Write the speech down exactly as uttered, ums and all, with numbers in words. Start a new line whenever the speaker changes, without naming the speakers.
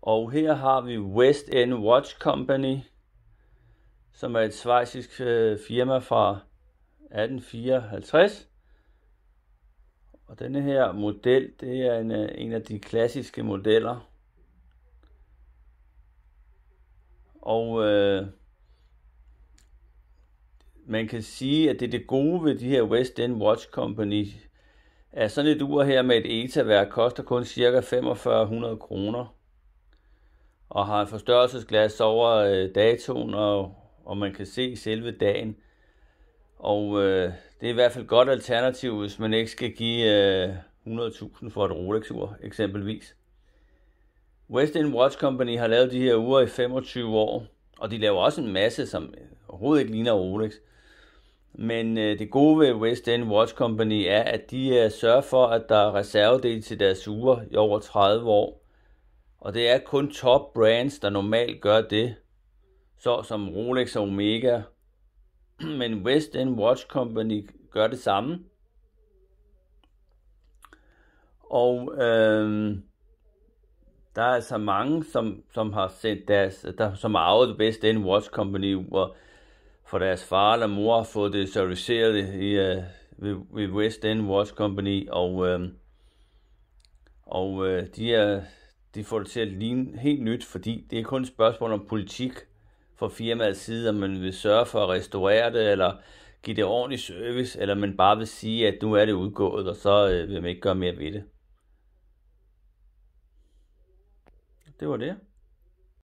Og her har vi West End Watch Company, som er et schweizisk øh, firma fra atten fireoghalvtreds. Og denne her model, det er en, en af de klassiske modeller. Og øh, man kan sige, at det er det gode ved de her West End Watch Company, at sådan et ur her med et ETA-værk koster kun ca. femogfyrre hundrede kroner. Og har et forstørrelsesglas over øh, datoen, og, og man kan se selve dagen. Og øh, det er i hvert fald et godt alternativ, hvis man ikke skal give øh, hundrede tusind for et Rolex-ur eksempelvis. West End Watch Company har lavet de her ure i femogtyve år, og de laver også en masse, som overhovedet ikke ligner Rolex. Men øh, det gode ved West End Watch Company er, at de øh, sørger for, at der er reservedel til deres ure i over tredive år. Og det er kun top brands, der normalt gør det, så som Rolex og Omega. Men West End Watch Company gør det samme. Og øh, der er altså mange, som, som har sendt deres, der, som har arvet West End Watch Company ur, for deres far eller mor har fået det serviceret i, uh, ved, ved West End Watch Company, og, uh, og uh, de, er, de får det til at ligne helt nyt, fordi det er kun et spørgsmål om politik fra firmaets side, om man vil sørge for at restaurere det, eller give det ordentlig service, eller man bare vil sige, at nu er det udgået, og så uh, vil man ikke gøre mere ved det. Det var det.